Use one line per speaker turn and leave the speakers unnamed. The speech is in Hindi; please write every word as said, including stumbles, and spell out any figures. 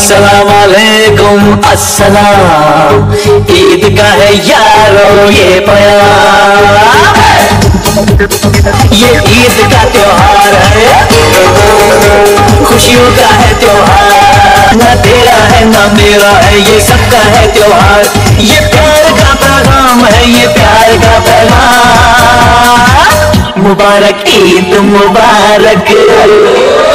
अस्सलाम वालेकुम अस्सलाम, ईद का है यारो ये प्यार, ये ईद का त्योहार है, खुशियों का है त्योहार, ना तेरा है ना मेरा है, ये सबका है त्योहार, ये प्यार का पैगाम है, ये प्यार का पैगाम। मुबारक ईद मुबारक।